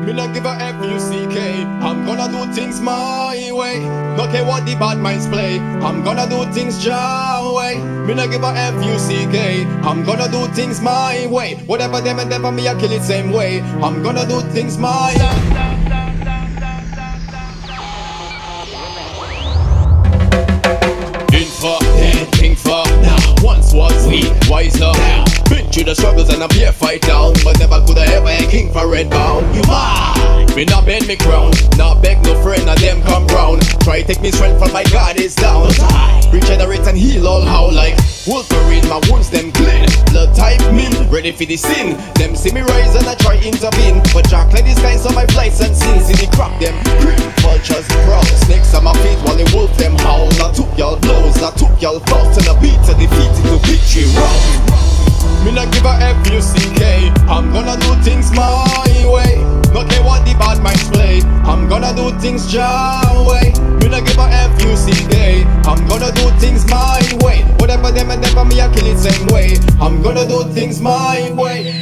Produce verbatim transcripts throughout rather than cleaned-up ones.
Me not give a F U C K. I'm gonna do things my way. No care what the bad minds play. I'm gonna do things your way. Me not give a F U C K. I'm gonna do things my way. Whatever them and them, me I kill it same way. I'm gonna do things my way. For, then king for now. Once was we wiser now. Been through the struggles and a beer fight down, but never could I ever a king for red bound. You mad? Me not bend me crown, not beg no friend of them come round. Try take me strength from my God is down. Regenerate and heal all how like Wolverine, my wounds them clean. Blood type mean, ready for the sin. Them see me rise and I try intervene, but Jack like these guys on my flights and scenes. See the crop them, grim vultures proud. Snakes on my feet while they wolf them howl. I took y'all blows, I took y'all faults and I beat to defeat it to victory round. Me not give a F U C K. I'm gonna do things my way. Not care what the bad minds play. I'm gonna do things your way. Me not give a F U C K. I'm gonna do things my way. Whatever them and them for me I kill it same way. I'm gonna do things my way.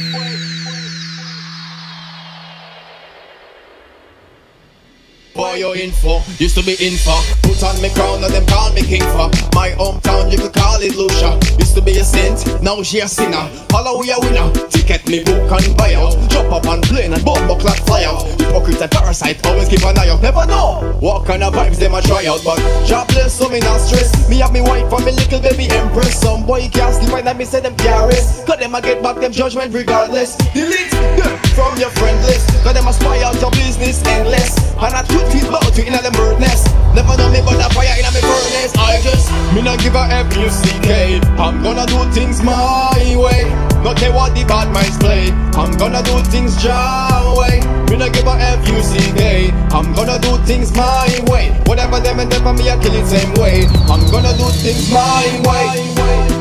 For your info, used to be info. Put on me crown and them call me king for. My hometown, you could call it Lucia. Used to be a saint, now she a sinner. Follow we a winner, ticket me book and buy out. Jump up and plane and bomb clock fly out. Hypocrite and parasite, always keep an eye out. Never know what kind of vibes them a try out. But job bless, so me not stress. Me have me wife and me little baby empress. Some boy can't sleep right now, me say them can't rest. Cause them a get back them judgment regardless. Delete them from your friend list. Cause them a spy out your business endless. And I put feet bout you in a them bird nest. Never know me but a fire in a me furnace. I just, me not give a F U C K. I'm gonna do things my way. Not care what the bad minds play. I'm gonna do things your way. Me not give a F U C K. I'm gonna do things my way. Whatever them and them for me I kill it same way. I'm gonna do things my way.